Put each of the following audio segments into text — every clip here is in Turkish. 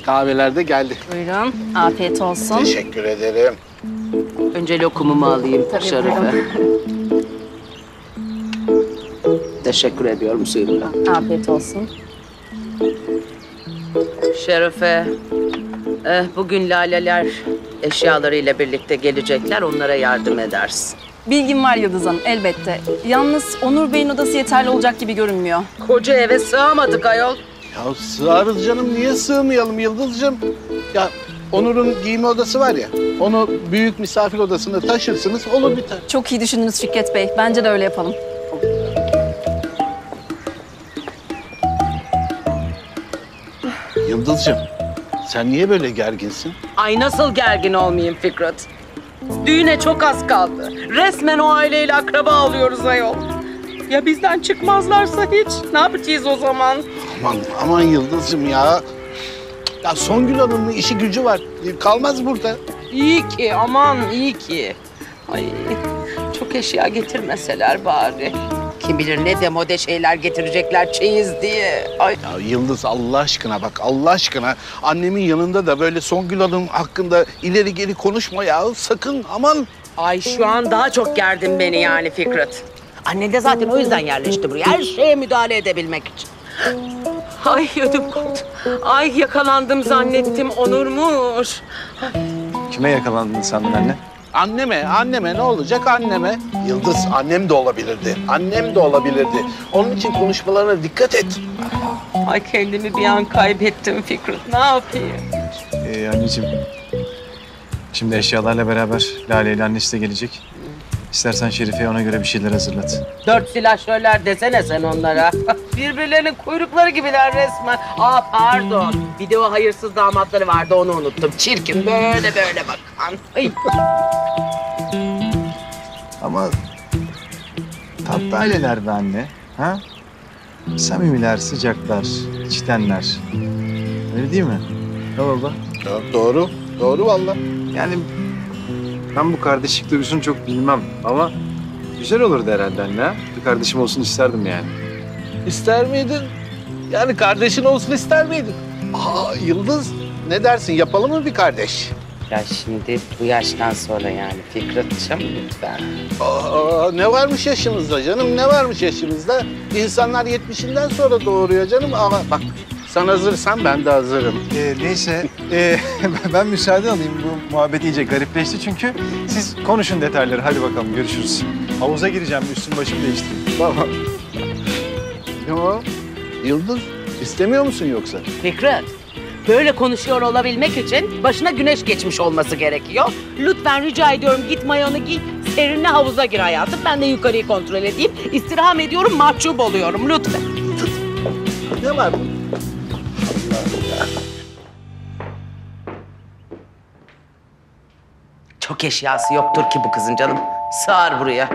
Kahveler de geldi. Buyurun, afiyet olsun. Teşekkür ederim. Önce lokumumu alayım Şerife. Teşekkür ediyorum Suyumla. Afiyet olsun. Şerife, bugün Laleler eşyalarıyla birlikte gelecekler. Onlara yardım edersin. Bilgim var Yıldız Hanım, elbette. Yalnız Onur Bey'in odası yeterli olacak gibi görünmüyor. Koca eve sığamadık ayol. Ya sığarız canım. Niye sığmayalım Yıldız'cığım? Ya Onur'un giyinme odası var ya. Onu büyük misafir odasına taşırsınız. Olur biter. Çok iyi düşündünüz Fikret Bey. Bence de öyle yapalım. Yıldız'cığım sen niye böyle gerginsin? Ay nasıl gergin olmayayım Fikret? Düğüne çok az kaldı. Resmen o aileyle akraba oluyoruz ayol. Ya bizden çıkmazlarsa hiç? Ne yapacağız o zaman? Aman Yıldız'cığım ya. Ya Songül Hanım'ın işi gücü var. Kalmaz burada. İyi ki, aman iyi ki. Ay çok eşya getirmeseler bari. Kim bilir ne demode şeyler getirecekler çeyiz diye. Ay. Ya Yıldız Allah aşkına bak Allah aşkına. Annemin yanında da böyle Songül Hanım hakkında ileri geri konuşma ya. Sakın aman. Ay şu an daha çok gerdin beni yani Fikret. Annen de zaten o yüzden yerleşti buraya. Her şeye müdahale edebilmek için. Ay ödüm koptu. Ay yakalandım zannettim Onur'muş. Kime yakalandın sandın anne? Anneme ne olacak anneme? Yıldız annem de olabilirdi. Annem de olabilirdi. Onun için konuşmalarına dikkat et. Ay kendimi bir an kaybettim Fikret. Ne yapayım? Anneciğim, şimdi eşyalarla beraber Lale ile annesi de gelecek. İstersen Şerife'ye ona göre bir şeyler hazırlat. 4 silahşörler desene sen onlara. Birbirlerinin kuyrukları gibiler resmen. Aa pardon. Bir de o hayırsız damatları vardı onu unuttum. Çirkin böyle bakan. Ay. Ama tatlı aileler be anne. Ha? Samimiler, sıcaklar, içtenler. Öyle değil mi? Ne baba? Ya, doğru. Doğru vallahi. Yani ben bu kardeşlik duygusunu çok bilmem ama güzel olurdu herhalde anne. Ha? Bir kardeşim olsun isterdim yani. İster miydin? Yani kardeşin olsun ister miydin? Aa Yıldız ne dersin yapalım mı bir kardeş? Ya şimdi bu yaştan sonra yani Fikret'ciğim lütfen. Aa, ne varmış yaşımızda canım ne varmış yaşımızda? İnsanlar 70'inden sonra doğuruyor canım. Ama bak sen hazırsan ben de hazırım. Neyse ben müsaade alayım. Bu muhabbet iyice garipleşti çünkü. Siz konuşun detayları. Hadi bakalım görüşürüz. Havuza gireceğim. Üstüm başımı değiştireyim. Tamam. Ne o? Yıldız istemiyor musun yoksa? Fikret, böyle konuşuyor olabilmek için başına güneş geçmiş olması gerekiyor. Lütfen rica ediyorum git mayonu giy, serinle havuza gir hayatım. Ben de yukarıyı kontrol edeyim. İstirham ediyorum, mahcup oluyorum lütfen. Ne var? Çok eşyası yoktur ki bu kızın canım. Sığar buraya.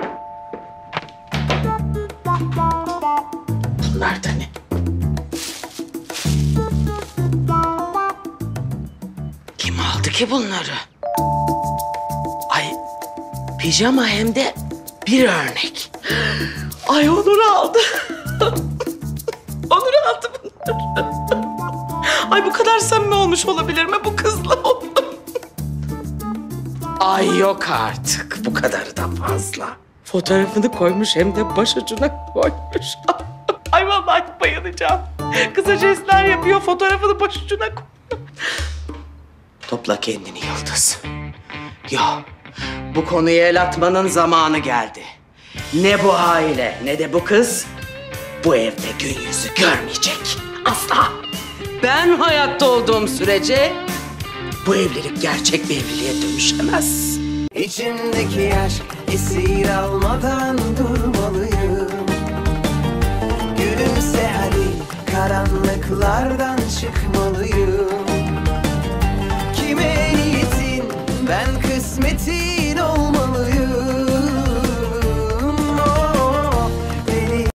Bunlar da ne? Kim aldı ki bunları? Ay pijama hem de bir örnek. Ay Onur aldı. Onur aldı bunları. Ay bu kadar samimi olmuş olabilir mi bu kızla? Ay yok artık. Bu kadarı da fazla. Fotoğrafını koymuş hem de başucuna koymuş. Ay vallahi bayılacağım. Kısa jestler yapıyor, fotoğrafını başucuna koyuyor. Topla kendini Yıldız. Yok, bu konuya el atmanın zamanı geldi. Ne bu aile ne de bu kız bu evde gün yüzü görmeyecek. Asla. Ben hayatta olduğum sürece bu evlilik gerçek bir evliliğe dönüşemez. İçimdeki aşk esir almadan durmalıyım. Gülümse hadi karanlıklardan çıkmalıyım. Kime niyetin ben kısmetim